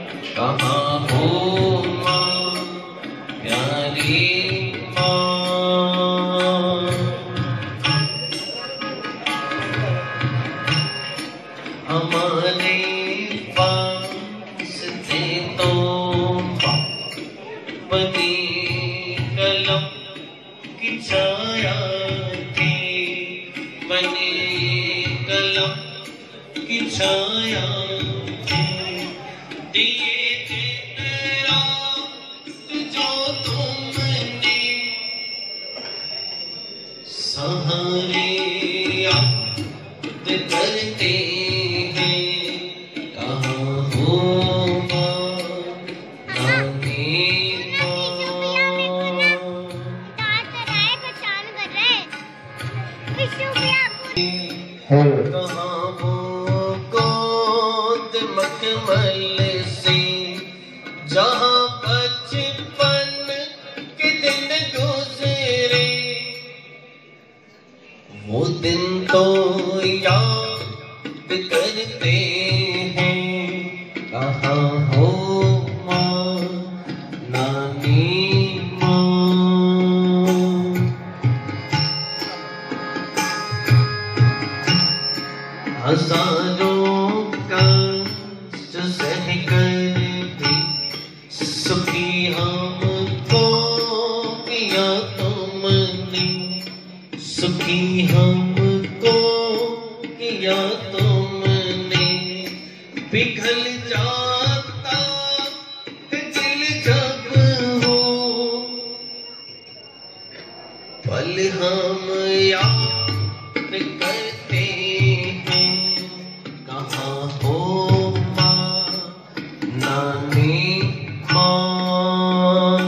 कहाँ हो माँ प्यारी माँ, हमारे वास्ते तो बनी कलम की छाया थी, बनी कलम की छाया थी, दिए दिन रात जो तुमने सहारे याद करते हैं, कहाँ हो माँ नानी कहाँ वो गोद मखमल से जहाँ बचपन के दिन गुजरे, वो दिन तो याद करते हैं, कहाँ हो माँ नानी माँ। हजारों कष्ट सहकर भी सुखी हमको किया तुमने, सुखी हमको किया तुमने, पिघल जाता है दिल जब हो पल हम याद करते हैं, कहाँ हो माँ नानी माँ।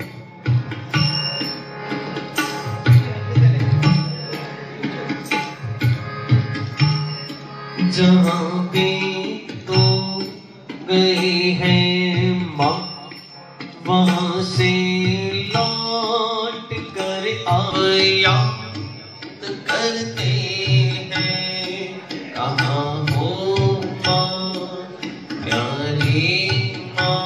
जहाँ भी तो गई है माँ, वहाँ से लौट कर अब याद करते हैं, कहाँ हो माँ प्यारी माँ।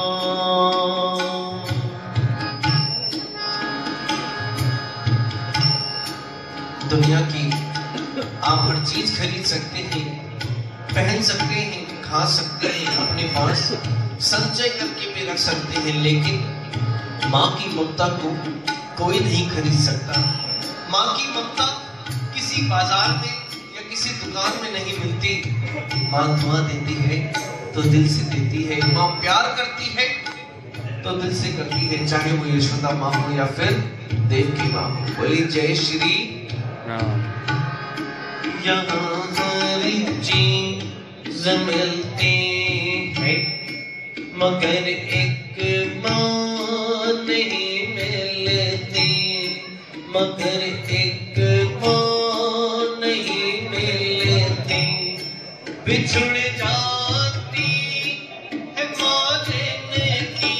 दुनिया की आप हर चीज खरीद सकते हैं, पहन सकते हैं, खा सकते हैं, अपने पास संचय करके भी रख सकते हैं, लेकिन माँ की ममता को कोई नहीं खरीद सकता। माँ की ममता किसी बाजार में या किसी दुकान में नहीं मिलती। माँ दुआ देती है तो दिल से देती है, माँ प्यार करती है तो दिल से करती है, चाहे वो यशोदा माँ हो या फिर देवकी माँ हो। बोली जय श्री राम। यहाँ हर चीज मिलती है मगर एक माँ नहीं मिलती, मगर एक माँ नहीं मिलती, बिछुड़ जाती है माँ जिनकी,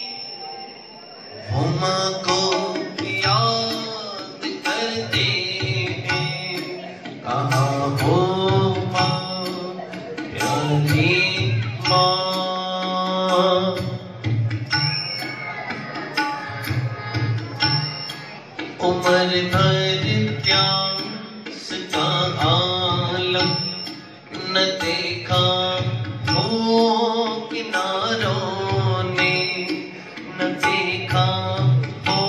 वो माँ को याद करते हैं, कहाँ हो माँ प्यारी माँ। उम्र भर प्यास का आलम न देखा हो किनारों ने, न देखा हो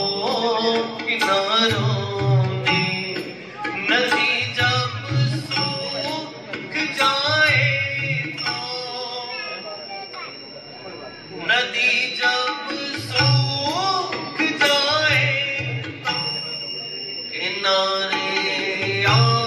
किनारों ने, नदी जब सूख जाए तो, नदी जब सूख जाए तो किनारे